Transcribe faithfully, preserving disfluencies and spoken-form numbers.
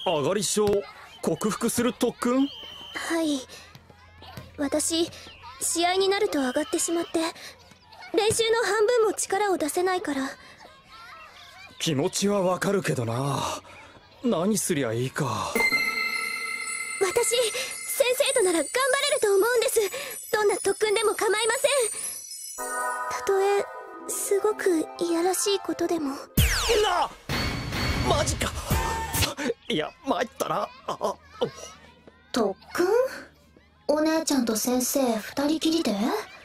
上がり症克服する特訓？ はい。私試合になると上がってしまって練習の半分も力を出せないから。 気持ちはわかるけどな。何すりゃいいか。 私先生となら頑張れると思うんです。どんな特訓でも構いません。たとえすごくいやらしいことでも。なあ、マジか。いや参ったな。あ、 特訓？お姉ちゃんと先生二人きりで？